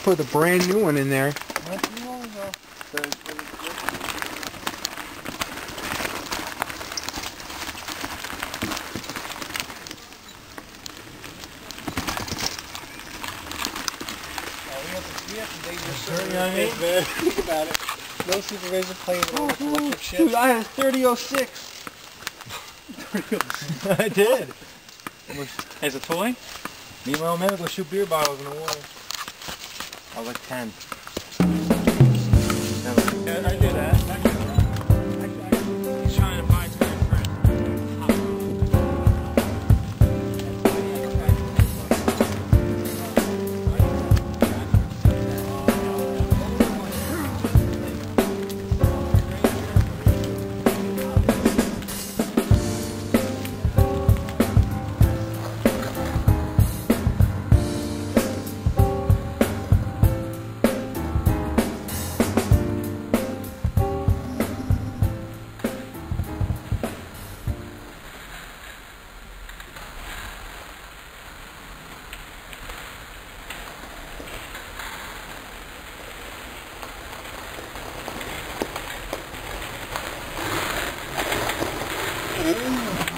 put a brand new one in there. Not too long ago. We have to date this. You know what I mean? Man. Think about it. No supervisor playing with electric shit. Dude, I had a 3006. I did. As a toy? Me and my old man would go shoot beer bottles in the water. I was like 10. Yeah, I do that. He's trying to buy time for Ooh.